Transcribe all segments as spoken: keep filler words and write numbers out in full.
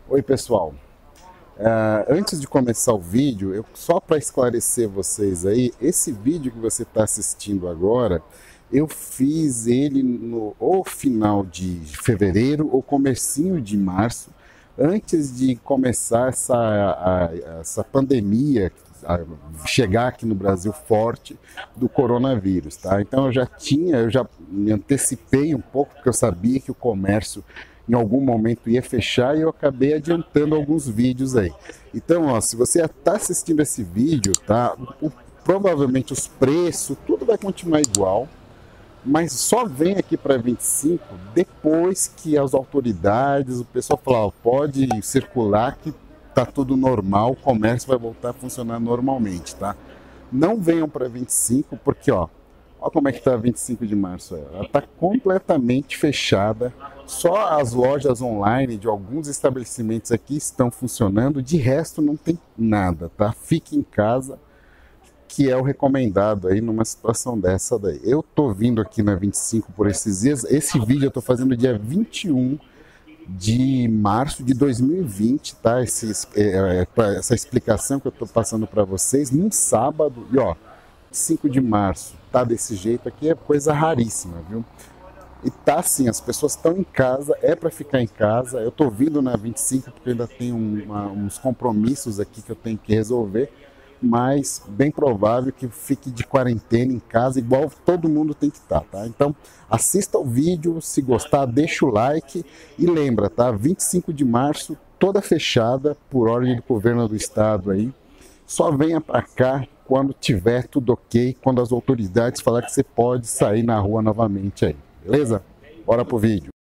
Oi pessoal, uh, antes de começar o vídeo, eu, só para esclarecer vocês aí, esse vídeo que você está assistindo agora, eu fiz ele no ou final de fevereiro ou comecinho de março, antes de começar essa, a, essa pandemia, a chegar aqui no Brasil forte do coronavírus, tá? Então eu já tinha, eu já me antecipei um pouco, porque eu sabia que o comércio em algum momento ia fechar e eu acabei adiantando alguns vídeos aí. Então, ó, se você está assistindo esse vídeo, tá? O, provavelmente os preços, tudo vai continuar igual, mas só vem aqui para vinte e cinco depois que as autoridades, o pessoal falar, ó, pode circular que tá tudo normal, o comércio vai voltar a funcionar normalmente, tá? Não venham para vinte e cinco porque, ó, ó como é que tá vinte e cinco de março, ela está completamente fechada. Só as lojas online de alguns estabelecimentos aqui estão funcionando, de resto não tem nada, tá? Fique em casa, que é o recomendado aí numa situação dessa daí. Eu tô vindo aqui na vinte e cinco por esses dias, esse vídeo eu tô fazendo dia vinte e um de março de dois mil e vinte, tá? Esse, é, essa explicação que eu tô passando para vocês num sábado, e ó, vinte e cinco de março, tá desse jeito aqui, é coisa raríssima, viu? E tá assim, as pessoas estão em casa, é para ficar em casa. Eu tô vindo na vinte e cinco porque ainda tem uma, uns compromissos aqui que eu tenho que resolver, mas bem provável que fique de quarentena em casa, igual todo mundo tem que estar, tá? Então, assista o vídeo, se gostar, deixa o like e lembra, tá? vinte e cinco de março, toda fechada por ordem do governo do estado aí. Só venha para cá quando tiver tudo ok, quando as autoridades falar que você pode sair na rua novamente aí. Beleza? Bora pro vídeo.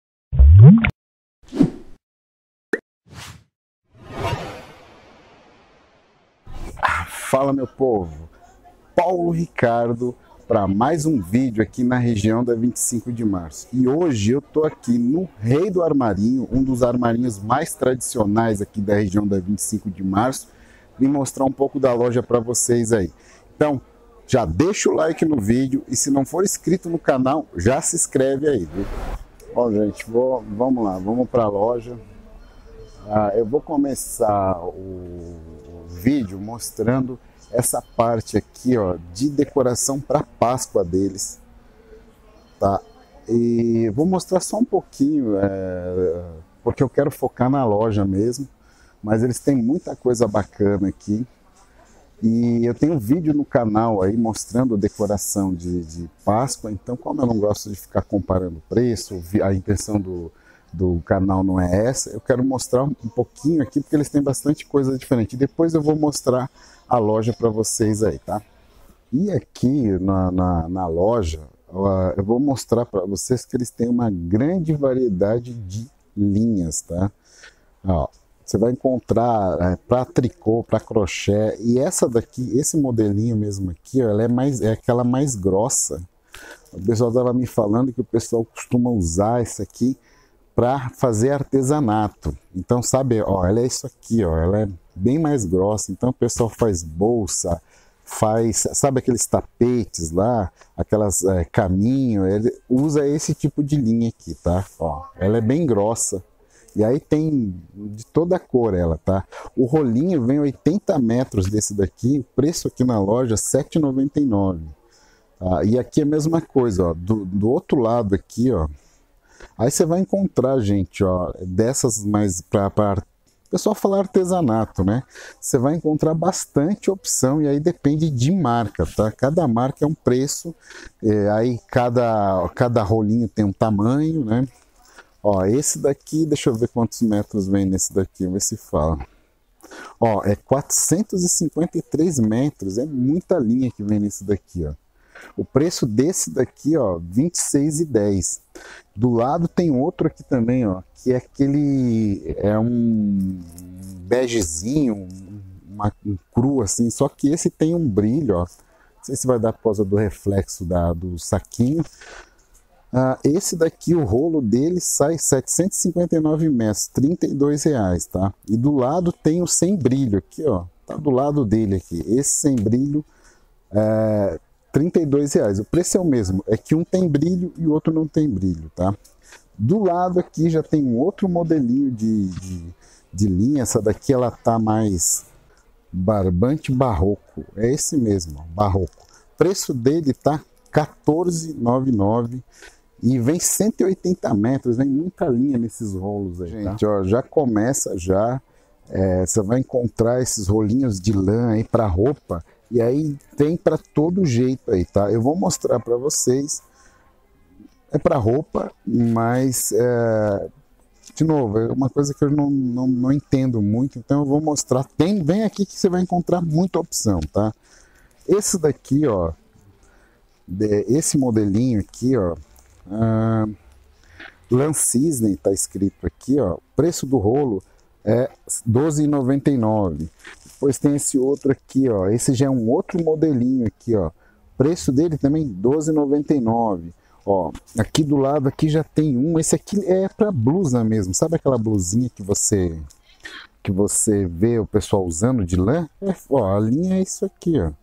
Ah, fala meu povo, Paulo Ricardo para mais um vídeo aqui na região da vinte e cinco de março. E hoje eu tô aqui no Rei do Armarinho, um dos armarinhos mais tradicionais aqui da região da vinte e cinco de março. Vim mostrar um pouco da loja para vocês aí. Então, já deixa o like no vídeo e se não for inscrito no canal, já se inscreve aí, viu? Bom, gente, vou, vamos lá, vamos para a loja. Ah, eu vou começar o, o vídeo mostrando essa parte aqui, ó, de decoração para Páscoa deles, tá? E vou mostrar só um pouquinho, é, porque eu quero focar na loja mesmo, mas eles têm muita coisa bacana aqui. E eu tenho um vídeo no canal aí mostrando decoração de, de Páscoa, então como eu não gosto de ficar comparando preço, a intenção do, do canal não é essa, eu quero mostrar um pouquinho aqui, porque eles têm bastante coisa diferente. E depois eu vou mostrar a loja para vocês aí, tá? E aqui na, na, na loja, eu vou mostrar para vocês que eles têm uma grande variedade de linhas, tá? Ó, você vai encontrar é, para tricô, para crochê, e essa daqui, esse modelinho mesmo aqui, ó, ela é, mais, é aquela mais grossa. O pessoal estava me falando que o pessoal costuma usar essa aqui para fazer artesanato. Então, sabe, ó, ela é isso aqui, ó, ela é bem mais grossa. Então, o pessoal faz bolsa, faz, sabe aqueles tapetes lá, aquelas é, caminho, ele usa esse tipo de linha aqui, tá? Ó, ela é bem grossa. E aí tem de toda a cor ela, tá? O rolinho vem oitenta metros desse daqui, o preço aqui na loja sete reais e noventa e nove centavos. Tá? E aqui é a mesma coisa, ó, do, do outro lado aqui, ó. Aí você vai encontrar, gente, ó, dessas mais para o pessoal falar artesanato, né? Você vai encontrar bastante opção e aí depende de marca, tá? Cada marca é um preço, é, aí cada, cada rolinho tem um tamanho, né? Ó, esse daqui, deixa eu ver quantos metros vem nesse daqui, vamos ver se fala. Ó, é quatrocentos e cinquenta e três metros, é muita linha que vem nesse daqui, ó. O preço desse daqui, ó, vinte e seis reais e dez centavos. Do lado tem outro aqui também, ó, que é aquele, é um begezinho, uma, um cru assim, só que esse tem um brilho, ó. Não sei se vai dar por causa do reflexo da, do saquinho. Ah, esse daqui, o rolo dele sai setecentos e cinquenta e nove metros, trinta e dois reais, tá? E do lado tem o sem brilho aqui, ó, tá do lado dele aqui. Esse sem brilho é trinta e dois reais. O preço é o mesmo, é que um tem brilho e o outro não tem brilho, tá? Do lado aqui já tem um outro modelinho de, de, de linha. Essa daqui ela tá mais barbante barroco, é esse mesmo, barroco. O preço dele tá quatorze reais e noventa e nove centavos e vem cento e oitenta metros, vem muita linha nesses rolos aí, gente, tá? Ó, já começa já, é, você vai encontrar esses rolinhos de lã aí para roupa, e aí tem para todo jeito aí, tá? Eu vou mostrar para vocês, é para roupa, mas é, de novo, é uma coisa que eu não, não, não entendo muito, então eu vou mostrar. Tem, vem aqui que você vai encontrar muita opção, tá? Esse daqui, ó, esse modelinho aqui, ó, uh, Lã Cisne, tá escrito aqui, ó, o preço do rolo é doze reais e noventa e nove centavos. Depois tem esse outro aqui, ó, esse já é um outro modelinho aqui, ó, o preço dele também doze reais e noventa e nove centavos. Ó, aqui do lado aqui já tem um, esse aqui é para blusa mesmo, sabe aquela blusinha que você que você vê o pessoal usando de lã? É, ó, a linha é isso aqui, ó.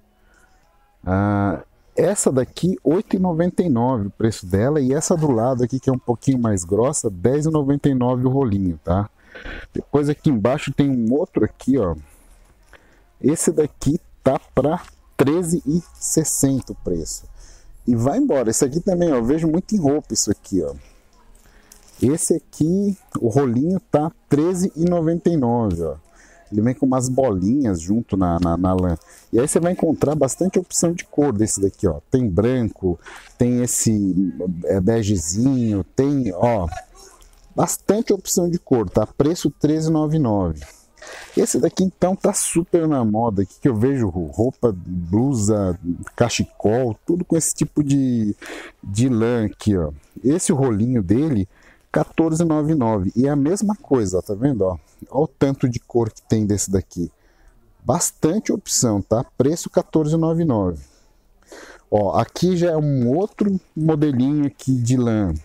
Ah, essa daqui oito reais e noventa e nove centavos o preço dela, e essa do lado aqui que é um pouquinho mais grossa, dez reais e noventa e nove centavos o rolinho, tá? Depois aqui embaixo tem um outro aqui, ó. Esse daqui tá para treze reais e sessenta centavos o preço. E vai embora. Esse aqui também, ó, eu vejo muito em roupa isso aqui, ó. Esse aqui, o rolinho tá treze reais e noventa e nove centavos, ó. Ele vem com umas bolinhas junto na, na, na lã. E aí você vai encontrar bastante opção de cor desse daqui, ó. Tem branco, tem esse é, begezinho, tem, ó, bastante opção de cor, tá? Preço treze reais e noventa e nove centavos. Esse daqui então tá super na moda, aqui que eu vejo roupa, blusa, cachecol, tudo com esse tipo de, de lã aqui, ó. Esse rolinho dele, quatorze reais e noventa e nove centavos. E é a mesma coisa, ó, tá vendo, ó? Olha o tanto de cor que tem desse daqui. Bastante opção, tá? Preço quatorze reais e noventa e nove centavos. Ó, aqui já é um outro modelinho aqui de lã.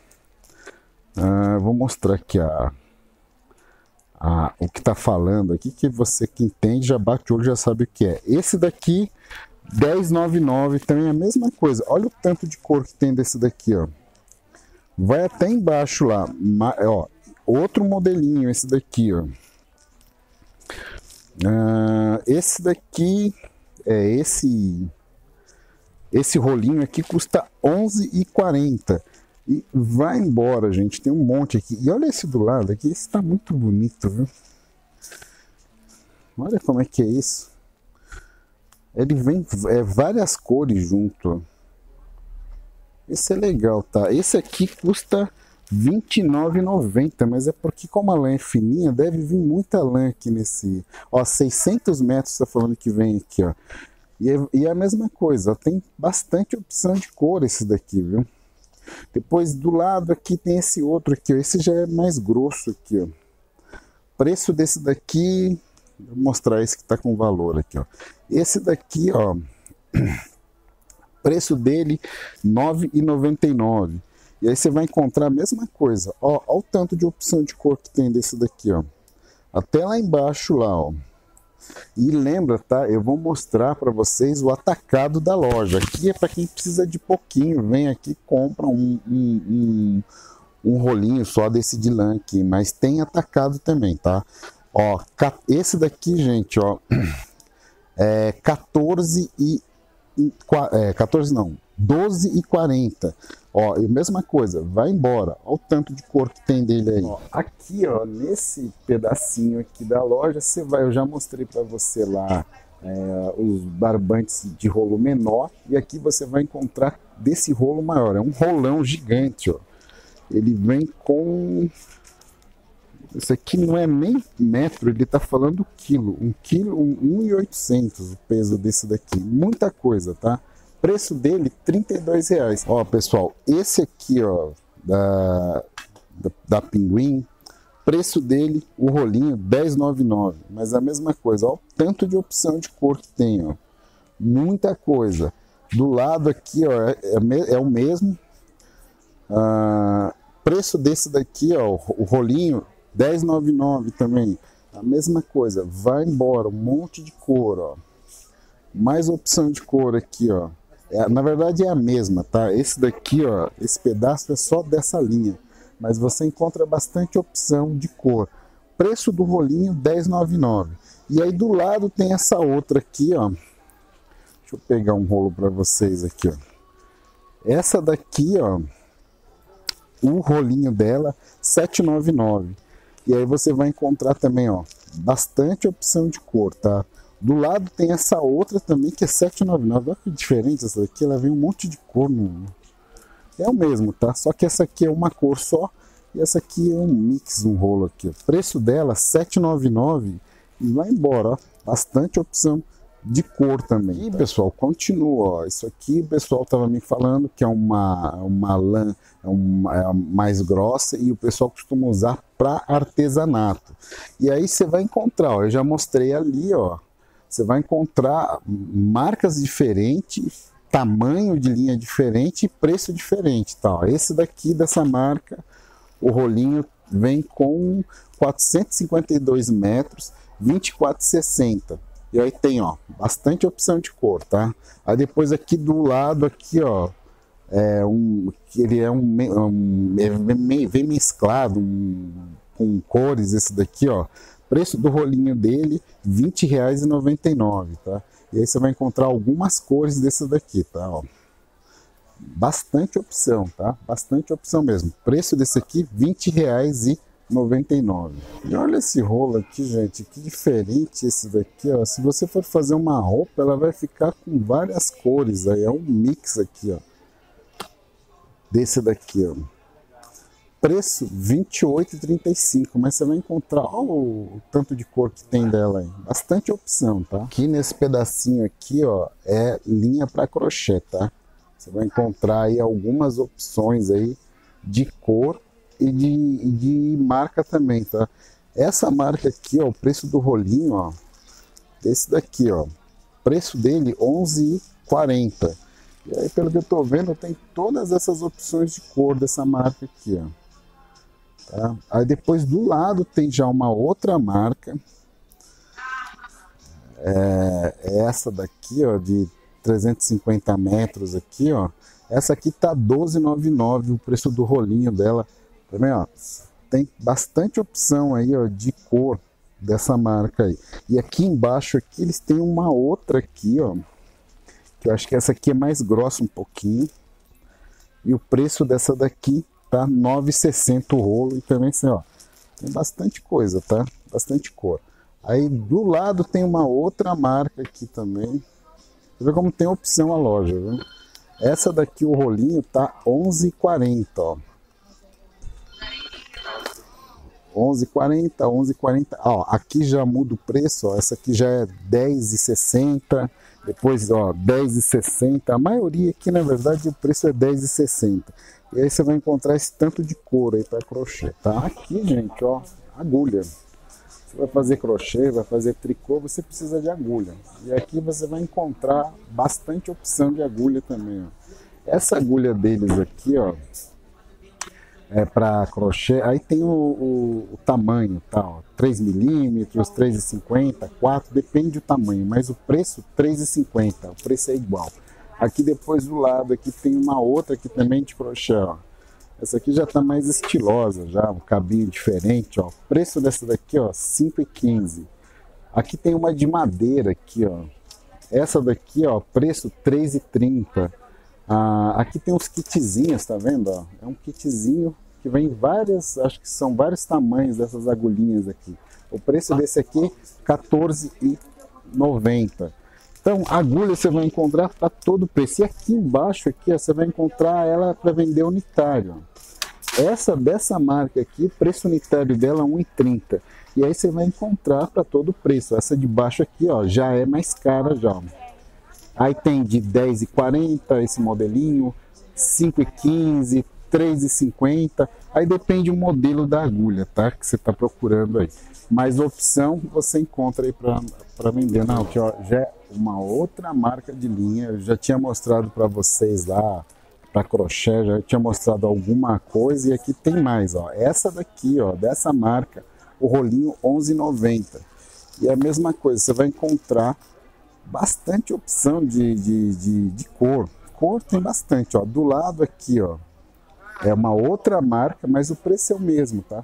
Ah, vou mostrar aqui a... Ah, o que tá falando aqui, que você que entende já bate o olho, já sabe o que é. Esse daqui, dez reais e noventa e nove centavos, também é a mesma coisa. Olha o tanto de cor que tem desse daqui, ó. Vai até embaixo lá, ó, outro modelinho, esse daqui, ó. Ah, esse daqui, é esse, esse rolinho aqui custa onze reais e quarenta centavos. E vai embora, gente, tem um monte aqui. E olha esse do lado aqui, esse tá muito bonito, viu? Olha como é que é isso. Ele vem é, várias cores junto. Esse é legal, tá? Esse aqui custa vinte e nove reais e noventa centavos, mas é porque como a lã é fininha, deve vir muita lã aqui nesse... Ó, seiscentos metros tá falando que vem aqui, ó. E é, e é a mesma coisa, ó, tem bastante opção de cor esse daqui, viu? Depois do lado aqui tem esse outro aqui, ó. Esse já é mais grosso aqui, ó. Preço desse daqui, vou mostrar esse que tá com valor aqui, ó. Esse daqui, ó, preço dele nove reais e noventa e nove centavos. E aí você vai encontrar a mesma coisa, ó, ó o tanto de opção de cor que tem desse daqui, ó. Até lá embaixo lá, ó. E lembra, tá? Eu vou mostrar para vocês o atacado da loja. Aqui é para quem precisa de pouquinho. Vem aqui, compra um, um, um, um rolinho só desse de lã aqui. Mas tem atacado também, tá? Ó, esse daqui, gente, ó, é quatorze e... É, quatorze não, doze reais e quarenta centavos. Ó, e mesma coisa, vai embora. Olha o tanto de cor que tem dele aí. Ó, aqui, ó, nesse pedacinho aqui da loja, você vai, eu já mostrei para você lá é, os barbantes de rolo menor, e aqui você vai encontrar desse rolo maior. É um rolão gigante, ó. Ele vem com... Isso aqui não é nem metro, ele tá falando quilo. Um quilo, um mil e oitocentos o peso desse daqui. Muita coisa, tá? Preço dele, trinta e dois reais. Ó, pessoal, esse aqui, ó, da, da, da Pinguim, preço dele, o rolinho, dez reais e noventa e nove centavos. Mas a mesma coisa, ó, o tanto de opção de cor que tem, ó. Muita coisa. Do lado aqui, ó, é, é, é o mesmo. Ah, preço desse daqui, ó, o rolinho, dez reais e noventa e nove centavos também. A mesma coisa, vai embora, um monte de cor, ó. Mais opção de cor aqui, ó. É, na verdade é a mesma, tá? Esse daqui, ó, esse pedaço é só dessa linha, mas você encontra bastante opção de cor. preço do rolinho dez reais e noventa e nove centavos. E aí do lado tem essa outra aqui, ó. Deixa eu pegar um rolo para vocês aqui, ó. Essa daqui, ó, o rolinho dela sete reais e noventa e nove centavos. E aí você vai encontrar também, ó, bastante opção de cor, tá? Do lado tem essa outra também que é sete reais e noventa e nove centavos. Olha que diferente essa daqui, ela vem um monte de cor no... É o mesmo, tá? Só que essa aqui é uma cor só e essa aqui é um mix, um rolo aqui. O preço dela sete reais e noventa e nove centavos e vai embora, ó. Bastante opção de cor também. E pessoal, continua, ó. Isso aqui o pessoal tava me falando que é uma, uma lã é uma, é mais grossa e o pessoal costuma usar para artesanato. E aí você vai encontrar, ó, eu já mostrei ali, ó. Você vai encontrar marcas diferentes, tamanho de linha diferente e preço diferente, tá? Ó, esse daqui dessa marca, o rolinho vem com quatrocentos e cinquenta e dois metros, vinte e quatro reais e sessenta centavos. E aí tem, ó, bastante opção de cor, tá? Aí depois aqui do lado, aqui, ó, é um, ele é um, um é bem mesclado um, com cores, esse daqui, ó. Preço do rolinho dele, vinte reais e noventa e nove centavos, tá? E aí você vai encontrar algumas cores desse daqui, tá? Ó. Bastante opção, tá? Bastante opção mesmo. Preço desse aqui, vinte reais e noventa e nove centavos. E olha esse rolo aqui, gente, que diferente esse daqui, ó. Se você for fazer uma roupa, ela vai ficar com várias cores, aí é um mix aqui, ó. Desse daqui, ó. Preço vinte e oito reais e trinta e cinco centavos, mas você vai encontrar, ó, o tanto de cor que tem dela aí. Bastante opção, tá? Aqui nesse pedacinho aqui, ó, é linha para crochê, tá? Você vai encontrar aí algumas opções aí de cor e de, de marca também, tá? Essa marca aqui, ó, o preço do rolinho, ó, esse daqui, ó, preço dele onze reais e quarenta centavos. E aí, pelo que eu tô vendo, tem todas essas opções de cor dessa marca aqui, ó. Tá? Aí depois do lado tem já uma outra marca, é, é essa daqui, ó, de trezentos e cinquenta metros aqui, ó. Essa aqui tá doze reais e noventa e nove centavos, o preço do rolinho dela. Também, ó, tem bastante opção aí, ó, de cor dessa marca aí. E aqui embaixo aqui eles têm uma outra aqui, ó, que eu acho que essa aqui é mais grossa um pouquinho. E o preço dessa daqui tá nove reais e sessenta centavos o rolo. E também assim, ó, tem bastante coisa, tá? Bastante cor. Aí do lado tem uma outra marca aqui também. Você vê como tem opção a loja, viu? Essa daqui, o rolinho, tá onze reais e quarenta centavos, ó. onze reais e quarenta centavos, onze reais e quarenta centavos. Ó, aqui já muda o preço, ó. Essa aqui já é dez reais e sessenta centavos. Depois, ó, dez reais e sessenta centavos. A maioria aqui, na verdade, o preço é dez reais e sessenta centavos. E aí você vai encontrar esse tanto de couro aí para crochê, tá? Aqui, gente, ó, agulha. Você vai fazer crochê, vai fazer tricô, você precisa de agulha. E aqui você vai encontrar bastante opção de agulha também, ó. Essa agulha deles aqui, ó, é para crochê. Aí tem o, o, o tamanho, tá, ó, três milímetros, três e cinquenta, quatro, depende do tamanho, mas o preço três e cinquenta, o preço é igual. Aqui depois do lado aqui tem uma outra aqui também de crochê, ó. Essa aqui já tá mais estilosa, já um cabinho diferente, ó. O preço dessa daqui, ó, cinco e quinze. Aqui tem uma de madeira aqui, ó. Essa daqui, ó, preço três e trinta. Ah, aqui tem uns kitzinhos, tá vendo, ó? É um kitzinho que vem várias, acho que são vários tamanhos dessas agulhinhas aqui. O preço desse aqui, quatorze e noventa. Então, agulha você vai encontrar para todo preço. E aqui embaixo, aqui, ó, você vai encontrar ela para vender unitário, ó. Essa dessa marca aqui, o preço unitário dela é um real e trinta. E aí você vai encontrar para todo preço. Essa de baixo aqui, ó, já é mais cara já, ó. Aí tem de dez reais e quarenta esse modelinho, cinco reais e quinze, três reais e cinquenta. Aí depende do modelo da agulha, tá? Que você está procurando aí. Mas opção você encontra aí para vender. Não, aqui, ó, já é uma outra marca de linha. Eu já tinha mostrado para vocês lá, para crochê, já tinha mostrado alguma coisa. E aqui tem mais, ó. Essa daqui, ó, dessa marca, o rolinho onze reais e noventa centavos. E é a mesma coisa, você vai encontrar bastante opção de, de, de, de cor. Cor tem bastante, ó. Do lado aqui, ó, é uma outra marca, mas o preço é o mesmo, tá?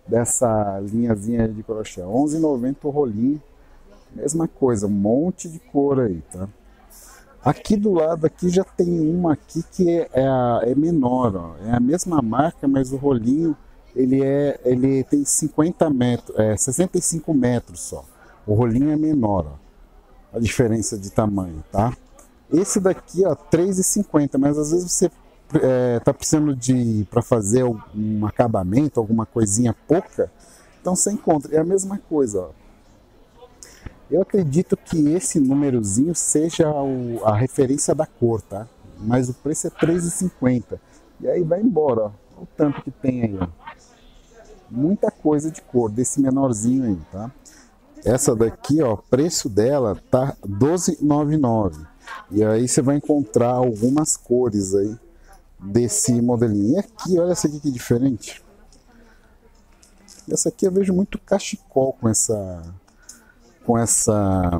dessa linhazinha de crochê. onze reais e noventa centavos o rolinho. Mesma coisa, um monte de cor aí, tá? Aqui do lado aqui já tem uma aqui que é, é, a, é menor, ó. É a mesma marca, mas o rolinho ele, é, ele tem cinquenta metros, é, sessenta e cinco metros só. O rolinho é menor, ó. A diferença de tamanho, tá? Esse daqui, ó, três reais e cinquenta centavos, mas às vezes você é, tá precisando de para fazer um acabamento, alguma coisinha pouca, então você encontra. É a mesma coisa, ó. Eu acredito que esse númerozinho seja o, a referência da cor, tá? Mas o preço é três reais e cinquenta centavos. E aí vai embora, ó. Olha o tanto que tem aí, ó. Muita coisa de cor, desse menorzinho aí, tá? Essa daqui, ó, o preço dela tá doze reais e noventa e nove centavos. E aí você vai encontrar algumas cores aí desse modelinho. E aqui, olha essa aqui que diferente. Essa aqui eu vejo muito cachecol com essa... com essa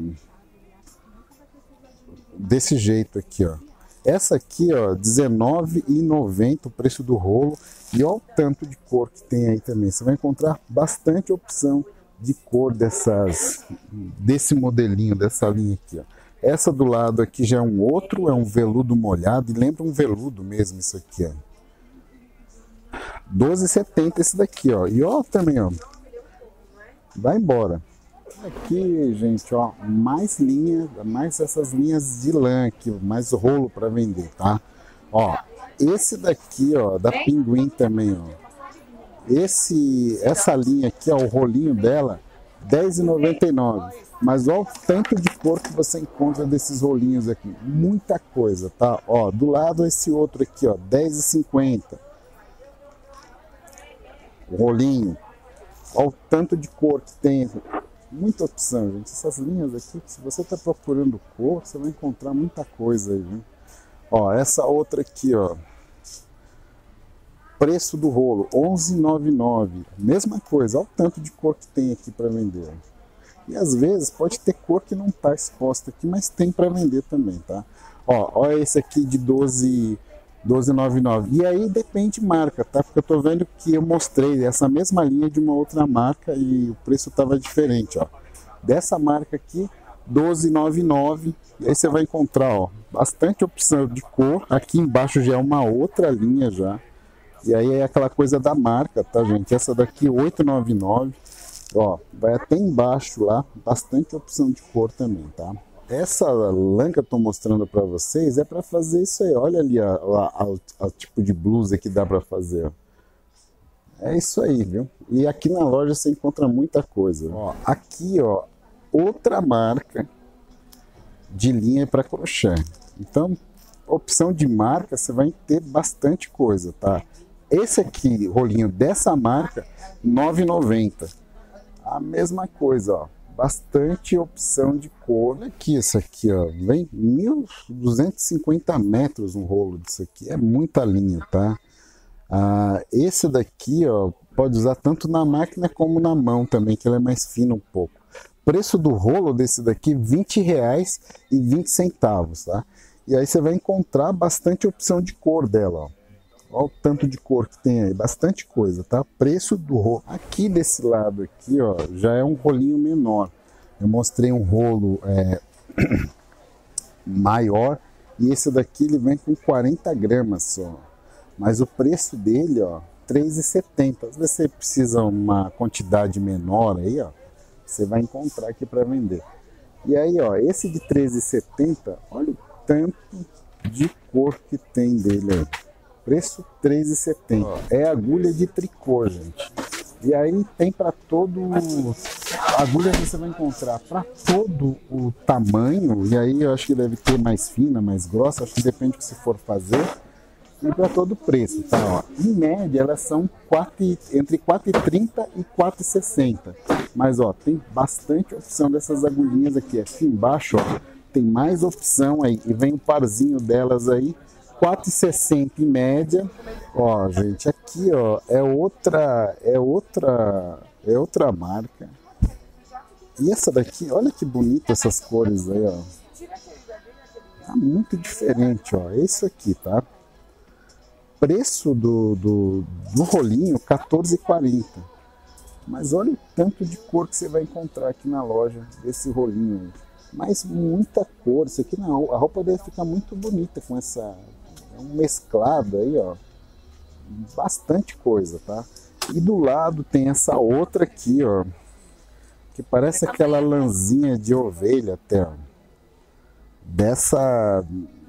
desse jeito aqui, ó. Essa aqui, ó, dezenove reais e noventa centavos o preço do rolo. E olha o tanto de cor que tem aí também. Você vai encontrar bastante opção de cor dessas desse modelinho, dessa linha aqui, ó. Essa do lado aqui já é um outro, é um veludo molhado, e lembra um veludo mesmo isso aqui, ó. doze reais e setenta centavos esse daqui, ó. E ó também, ó. Vai embora. Aqui, gente, ó, mais linha, mais essas linhas de lã aqui, mais rolo para vender, tá? Ó, esse daqui, ó, da Pinguim também, ó. Esse, essa linha aqui, ó, o rolinho dela, dez reais e noventa e nove centavos. Mas ó o tanto de cor que você encontra desses rolinhos aqui. Muita coisa, tá? Ó, do lado esse outro aqui, ó, dez reais e cinquenta centavos. O rolinho. Ó o tanto de cor que tem. Muita opção, gente. Essas linhas aqui, se você está procurando cor, você vai encontrar muita coisa aí, viu? Ó, essa outra aqui, ó. Preço do rolo, onze reais e noventa e nove centavos. Mesma coisa, olha o tanto de cor que tem aqui para vender. E às vezes pode ter cor que não está exposta aqui, mas tem para vender também, tá? Ó, olha esse aqui de doze reais e noventa e nove centavos. E aí depende de marca, tá? Porque eu tô vendo que eu mostrei essa mesma linha de uma outra marca e o preço estava diferente, ó. Dessa marca aqui, doze reais e noventa e nove centavos. E aí você vai encontrar, ó, bastante opção de cor. Aqui embaixo já é uma outra linha já. E aí é aquela coisa da marca, tá, gente? Essa daqui, oito reais e noventa e nove centavos. Ó, vai até embaixo lá, bastante opção de cor também, tá? Essa lã que eu tô mostrando para vocês é para fazer isso aí. Olha ali a, a, a, a tipo de blusa que dá para fazer. Ó. É isso aí, viu? E aqui na loja você encontra muita coisa. Ó, aqui, ó, outra marca de linha para crochê. Então, opção de marca, você vai ter bastante coisa, tá? Esse aqui, rolinho dessa marca, nove reais e noventa centavos. A mesma coisa, ó. Bastante opção de cor. Olha aqui esse aqui, ó. Vem mil duzentos e cinquenta metros um rolo disso aqui. É muita linha, tá? Ah, esse daqui, ó, pode usar tanto na máquina como na mão também, que ele é mais fino um pouco. Preço do rolo desse daqui, vinte reais e vinte centavos, tá? E aí você vai encontrar bastante opção de cor dela, ó. Olha o tanto de cor que tem aí, bastante coisa, tá? Preço do rolo. Aqui desse lado aqui, ó, já é um rolinho menor. Eu mostrei um rolo é, maior e esse daqui ele vem com quarenta gramas só. Mas o preço dele, ó, três reais e setenta centavos. Às vezes você precisa uma quantidade menor aí, ó, você vai encontrar aqui para vender. E aí, ó, esse de três reais e setenta centavos, olha o tanto de cor que tem dele aí. Preço três reais e setenta centavos. É agulha de tricô, gente. E aí tem para todo... A agulha você vai encontrar para todo o tamanho. E aí eu acho que deve ter mais fina, mais grossa. Acho que depende do que você for fazer. E para todo o preço, tá? Ó, em média elas são quatro, entre quatro reais e trinta centavos e quatro reais e sessenta centavos. Mas ó, tem bastante opção dessas agulhinhas aqui. Aqui embaixo, ó, tem mais opção aí. E vem um parzinho delas aí. quatro reais e sessenta centavos em média. Ó, gente, aqui, ó, é outra, é outra, é outra marca. E essa daqui, olha que bonita essas cores aí, ó. Tá muito diferente, ó. É isso aqui, tá? Preço do, do, do rolinho, quatorze reais e quarenta centavos. Mas olha o tanto de cor que você vai encontrar aqui na loja desse rolinho aí. Mas muita cor, isso aqui não, a roupa deve ficar muito bonita com essa um mesclado aí, ó. Bastante coisa, tá? E do lado tem essa outra aqui, ó, que parece aquela lãzinha de ovelha até, ó. Dessa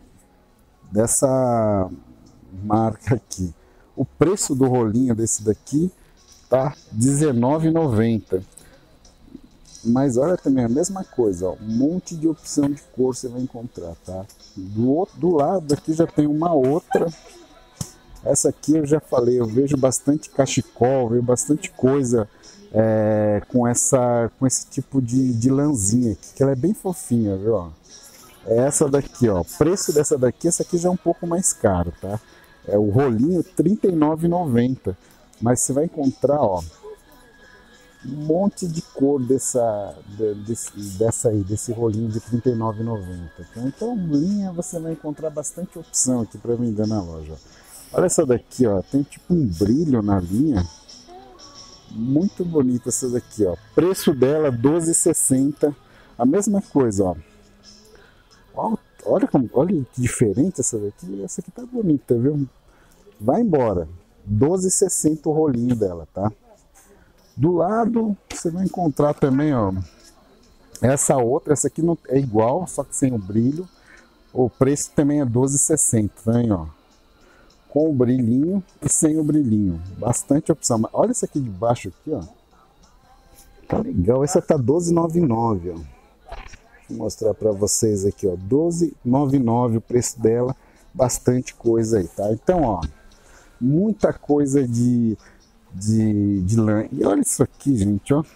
dessa marca aqui. O preço do rolinho desse daqui tá dezenove reais e noventa centavos. Mas olha também a mesma coisa, ó, um monte de opção de cor você vai encontrar, tá? Do outro do lado aqui já tem uma outra. Essa aqui eu já falei, eu vejo bastante cachecol, vejo bastante coisa é, com, essa, com esse tipo de, de lãzinha aqui, que ela é bem fofinha, viu? Ó. É essa daqui, ó. O preço dessa daqui, essa aqui já é um pouco mais caro, tá? É o rolinho trinta e nove reais e noventa centavos. Mas você vai encontrar, ó, um monte de cor dessa, desse, dessa aí, desse rolinho de trinta e nove reais e noventa centavos. Tá? Então, linha, você vai encontrar bastante opção aqui para vender na loja. Olha essa daqui, ó, tem tipo um brilho na linha. Muito bonita essa daqui, ó. Preço dela doze reais e sessenta centavos. A mesma coisa, ó. Olha, como, olha que diferente essa daqui. Essa aqui tá bonita, viu? Vai embora. doze reais e sessenta centavos o rolinho dela, tá? Do lado você vai encontrar também, ó, essa outra. Essa aqui não é igual, só que sem o brilho. O preço também é doze reais e sessenta centavos, tá, ó. Com o brilhinho e sem o brilhinho. Bastante opção. Mas olha essa aqui de baixo aqui, ó. Tá legal. Essa tá doze reais e noventa e nove centavos, ó. Vou mostrar para vocês aqui, ó, doze reais e noventa e nove centavos o preço dela, bastante coisa aí, tá? Então, ó, muita coisa de, de, de lã. E olha isso aqui, gente, ó.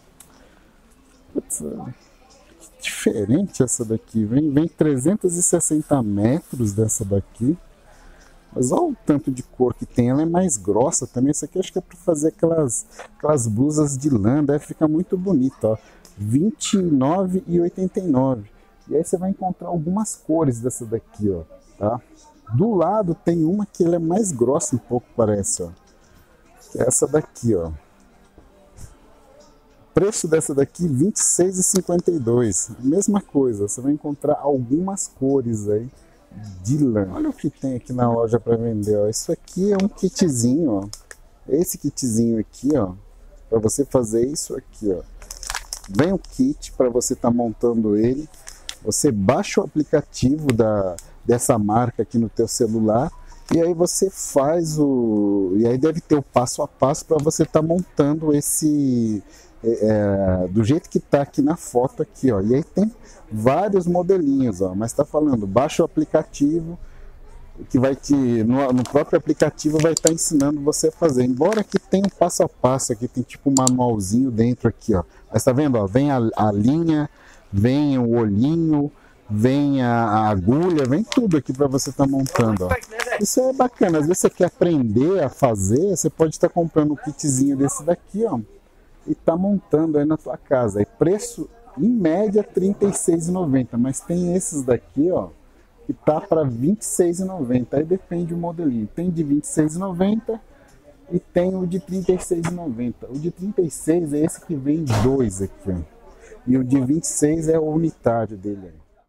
Putz, que diferente essa daqui, vem, vem trezentos e sessenta metros dessa daqui. Mas olha o tanto de cor que tem, ela é mais grossa também. Isso aqui acho que é para fazer aquelas, aquelas blusas de lã, deve ficar muito bonita, ó. vinte e nove reais e oitenta e nove centavos. E aí você vai encontrar algumas cores dessa daqui, ó, tá? Do lado tem uma que ela é mais grossa um pouco, parece, ó. Que é essa daqui, ó. O preço dessa daqui, vinte e seis reais e cinquenta e dois centavos. Mesma coisa, você vai encontrar algumas cores aí de lã. Olha o que tem aqui na loja para vender, ó. Isso aqui é um kitzinho, ó. Esse kitzinho aqui, ó, para você fazer isso aqui, ó. Vem o kit para você estar tá montando ele. Você baixa o aplicativo da, dessa marca aqui no teu celular e aí você faz o... E aí deve ter o passo a passo para você estar tá montando esse... É, do jeito que tá aqui na foto aqui, ó. E aí tem vários modelinhos, ó. Mas tá falando, baixa o aplicativo que vai te... No, no próprio aplicativo vai estar tá ensinando você a fazer. Embora aqui tenha um passo a passo, aqui tem tipo um manualzinho dentro aqui, ó. Mas tá vendo, ó? Vem a, a linha, vem o olhinho, vem a, a agulha, vem tudo aqui para você estar tá montando, ó. Isso é bacana. Às vezes você quer aprender a fazer, você pode estar tá comprando um kitzinho desse daqui, ó, e tá montando aí na tua casa. E preço em média trinta e seis reais e noventa centavos, mas tem esses daqui, ó, que tá para vinte e seis reais e noventa centavos. Aí depende do modelinho. Tem de vinte e seis reais e noventa centavos e tem o de trinta e seis reais e noventa centavos. O de trinta e seis é esse que vem dois aqui, ó. E o de vinte e seis é o unitário dele aí.